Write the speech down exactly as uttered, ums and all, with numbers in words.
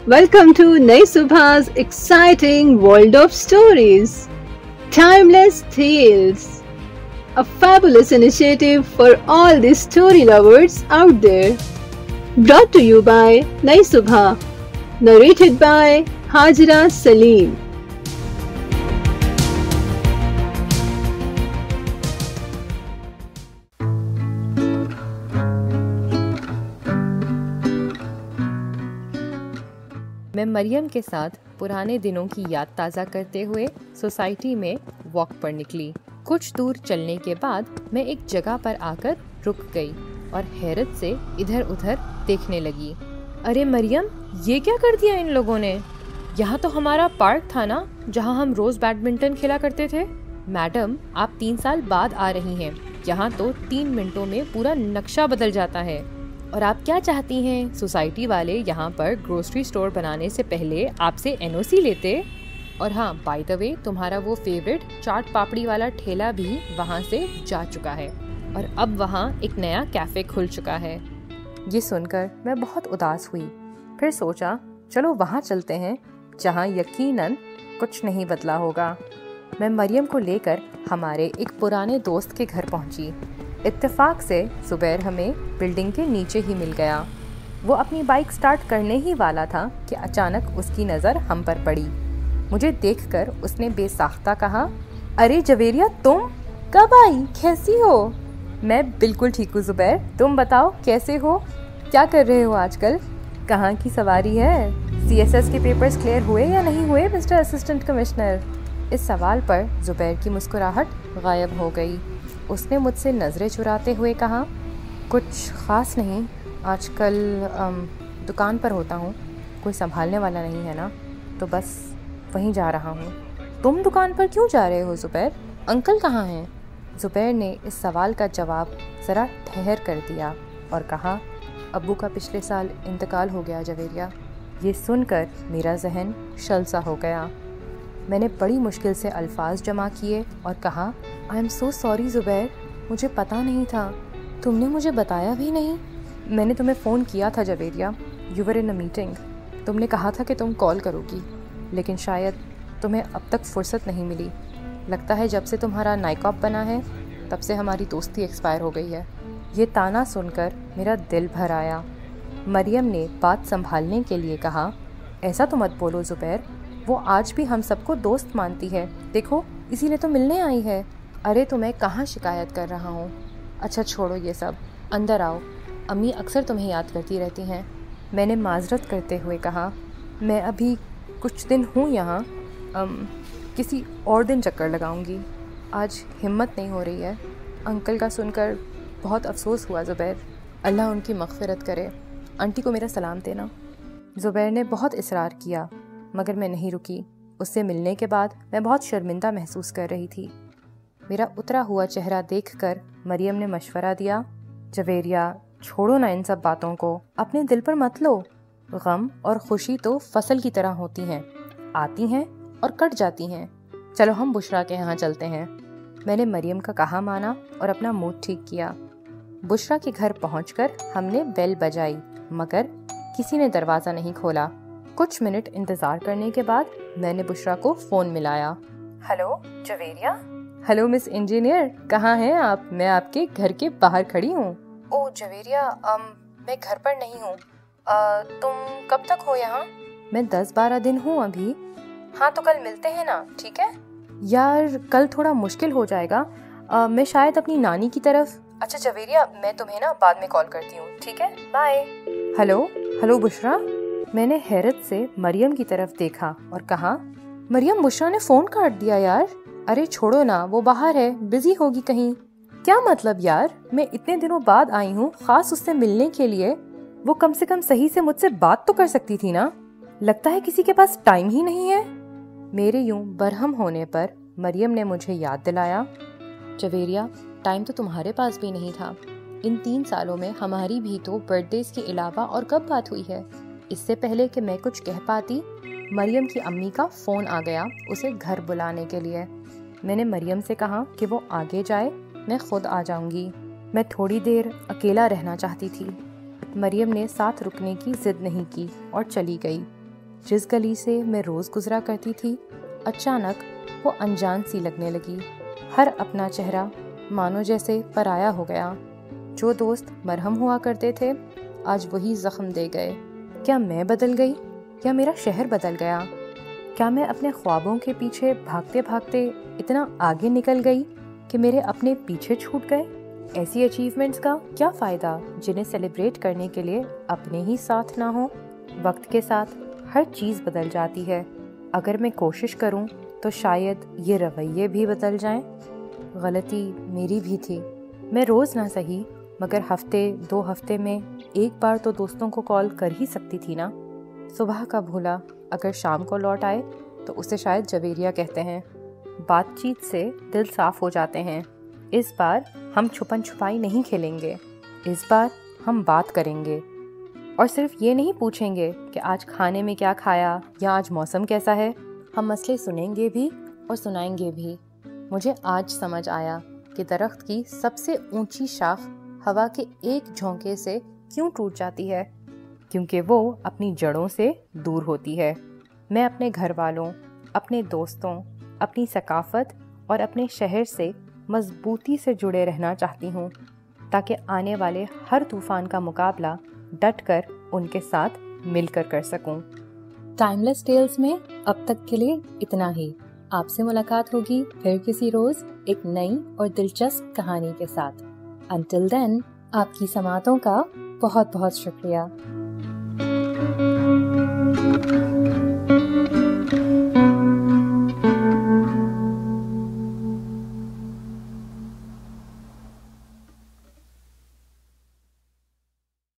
Welcome to Nai Subha's exciting world of stories. Timeless Tales. A fabulous initiative for all the story lovers out there. Brought to you by Nai Subha. Narrated by Hajra Salim. मैं मरियम के साथ पुराने दिनों की याद ताज़ा करते हुए सोसाइटी में वॉक पर निकली। कुछ दूर चलने के बाद मैं एक जगह पर आकर रुक गई और हैरत से इधर उधर देखने लगी। अरे मरियम, ये क्या कर दिया इन लोगों ने? यहाँ तो हमारा पार्क था ना, जहाँ हम रोज बैडमिंटन खेला करते थे। मैडम, आप तीन साल बाद आ रही हैं। यहाँ तो तीन मिनटों में पूरा नक्शा बदल जाता है। और आप क्या चाहती हैं? सोसाइटी वाले यहाँ पर ग्रोसरी स्टोर बनाने से पहले आपसे एन ओ सी लेते। और हाँ, बाय द वे, तुम्हारा वो फेवरेट चाट पापड़ी वाला ठेला भी वहाँ से जा चुका है और अब वहाँ एक नया कैफ़े खुल चुका है। ये सुनकर मैं बहुत उदास हुई। फिर सोचा, चलो वहाँ चलते हैं जहाँ यकीनन कुछ नहीं बदला होगा। मैं मरियम को लेकर हमारे एक पुराने दोस्त के घर पहुँची। इत्तेफाक से ज़ुबैर हमें बिल्डिंग के नीचे ही मिल गया। वो अपनी बाइक स्टार्ट करने ही वाला था कि अचानक उसकी नज़र हम पर पड़ी। मुझे देखकर उसने बेसाख्ता कहा, अरे जवेरिया, तुम कब आई? कैसी हो? मैं बिल्कुल ठीक हूँ ज़ुबैर, तुम बताओ कैसे हो? क्या कर रहे हो आजकल? कहाँ की सवारी है? सी एस एस के पेपर्स क्लियर हुए या नहीं हुए मिस्टर असिस्टेंट कमिश्नर? इस सवाल पर ज़ुबैर की मुस्कुराहट गायब हो गई। उसने मुझसे नज़रें चुराते हुए कहा, कुछ ख़ास नहीं, आजकल दुकान पर होता हूँ, कोई संभालने वाला नहीं है ना, तो बस वहीं जा रहा हूँ। तुम दुकान पर क्यों जा रहे हो ज़ुबैर? अंकल कहाँ हैं? ज़ुबैर ने इस सवाल का जवाब ज़रा ठहर कर दिया और कहा, अब्बू का पिछले साल इंतकाल हो गया जवेरिया। ये सुनकर मेरा जहन शल-सा हो गया। मैंने बड़ी मुश्किल से अल्फाज जमा किए और कहा, I am so sorry Zubair, मुझे पता नहीं था, तुमने मुझे बताया भी नहीं। मैंने तुम्हें फ़ोन किया था Javeria, you were in a meeting. तुमने कहा था कि तुम कॉल करोगी, लेकिन शायद तुम्हें अब तक फुर्सत नहीं मिली। लगता है जब से तुम्हारा नाइकॉप बना है तब से हमारी दोस्ती एक्सपायर हो गई है। ये ताना सुनकर मेरा दिल भर आया। मरियम ने बात संभालने के लिए कहा, ऐसा तो मत बोलो ज़ुबैर, वो आज भी हम सबको दोस्त मानती है, देखो इसीलिए तो मिलने आई है। अरे तो मैं कहाँ शिकायत कर रहा हूँ। अच्छा छोड़ो ये सब, अंदर आओ, अम्मी अक्सर तुम्हें याद करती रहती हैं। मैंने माजरत करते हुए कहा, मैं अभी कुछ दिन हूँ यहाँ, किसी और दिन चक्कर लगाऊंगी, आज हिम्मत नहीं हो रही है। अंकल का सुनकर बहुत अफसोस हुआ ज़ुबैर, अल्लाह उनकी मग़फ़िरत करे। आंटी को मेरा सलाम देना। ज़ुबैर ने बहुत इसरार किया मगर मैं नहीं रुकी। उससे मिलने के बाद मैं बहुत शर्मिंदा महसूस कर रही थी। मेरा उतरा हुआ चेहरा देखकर मरियम ने मशवरा दिया, जवेरिया छोड़ो ना इन सब बातों को, अपने दिल पर मत लो। गम और खुशी तो फसल की तरह होती हैं, आती हैं और कट जाती हैं। चलो हम बुशरा के यहाँ चलते हैं। मैंने मरियम का कहा माना और अपना मूड ठीक किया। बुशरा के घर पहुँचकर हमने बेल बजाई मगर किसी ने दरवाज़ा नहीं खोला। कुछ मिनट इंतज़ार करने के बाद मैंने बुशरा को फ़ोन मिलाया। Hello Javeria. Hello miss engineer, कहाँ हैं आप? मैं आपके घर के बाहर खड़ी हूँ। ओह जवेरिया, अम, मैं घर पर नहीं हूँ। तुम कब तक हो यहाँ? मैं दस बारह दिन हूँ अभी। हाँ तो कल मिलते हैं ना, ठीक है? यार कल थोड़ा मुश्किल हो जाएगा, आ, मैं शायद अपनी नानी की तरफ। अच्छा जवेरिया, मैं तुम्हें ना बाद में कॉल करती हूँ, ठीक है? बाय। Hello hello Bushra. मैंने हैरत से मरियम की तरफ देखा और कहा, मरियम, बुशरा ने फ़ोन काट दिया यार। अरे छोड़ो ना, वो बाहर है, बिजी होगी कहीं। क्या मतलब यार, मैं इतने दिनों बाद आई हूँ ख़ास उससे मिलने के लिए, वो कम से कम सही से मुझसे बात तो कर सकती थी ना। लगता है किसी के पास टाइम ही नहीं है। मेरे यूं बरहम होने पर मरियम ने मुझे याद दिलाया, जवेरिया टाइम तो तुम्हारे पास भी नहीं था। इन तीन सालों में हमारी भी तो बर्थडेज के अलावा और कब बात हुई है। इससे पहले कि मैं कुछ कह पाती, मरियम की अम्मी का फ़ोन आ गया उसे घर बुलाने के लिए। मैंने मरियम से कहा कि वो आगे जाए, मैं खुद आ जाऊंगी। मैं थोड़ी देर अकेला रहना चाहती थी। मरियम ने साथ रुकने की जिद नहीं की और चली गई। जिस गली से मैं रोज गुजरा करती थी अचानक वो अनजान सी लगने लगी। हर अपना चेहरा मानो जैसे पराया हो गया। जो दोस्त मरहम हुआ करते थे आज वही जख्म दे गए। क्या मैं बदल गई या मेरा शहर बदल गया? क्या मैं अपने ख्वाबों के पीछे भागते भागते इतना आगे निकल गई कि मेरे अपने पीछे छूट गए? ऐसी अचीवमेंट्स का क्या फ़ायदा जिन्हें सेलिब्रेट करने के लिए अपने ही साथ ना हो? वक्त के साथ हर चीज़ बदल जाती है। अगर मैं कोशिश करूं तो शायद ये रवैये भी बदल जाएं। गलती मेरी भी थी। मैं रोज़ ना सही मगर हफ्ते दो हफ्ते में एक बार तो दोस्तों को कॉल कर ही सकती थी ना। सुबह का भूला अगर शाम को लौट आए तो उसे शायद जवेरिया कहते हैं। बातचीत से दिल साफ हो जाते हैं। इस बार हम छुपन छुपाई नहीं खेलेंगे। इस बार हम बात करेंगे और सिर्फ ये नहीं पूछेंगे कि आज खाने में क्या खाया या आज मौसम कैसा है। हम मसले सुनेंगे भी और सुनाएंगे भी। मुझे आज समझ आया कि दरख्त की सबसे ऊंची शाख हवा के एक झोंके से क्यों टूट जाती है, क्योंकि वो अपनी जड़ों से दूर होती है। मैं अपने घर वालों, अपने दोस्तों, अपनी सकाफत और अपने शहर से मजबूती से जुड़े रहना चाहती हूँ ताकि आने वाले हर तूफान का मुकाबला डट कर उनके साथ मिलकर कर सकूं। टाइमलेस टेल्स में अब तक के लिए इतना ही। आपसे मुलाकात होगी फिर किसी रोज एक नई और दिलचस्प कहानी के साथ। अंटिल देन आपकी समातों का बहुत बहुत शुक्रिया।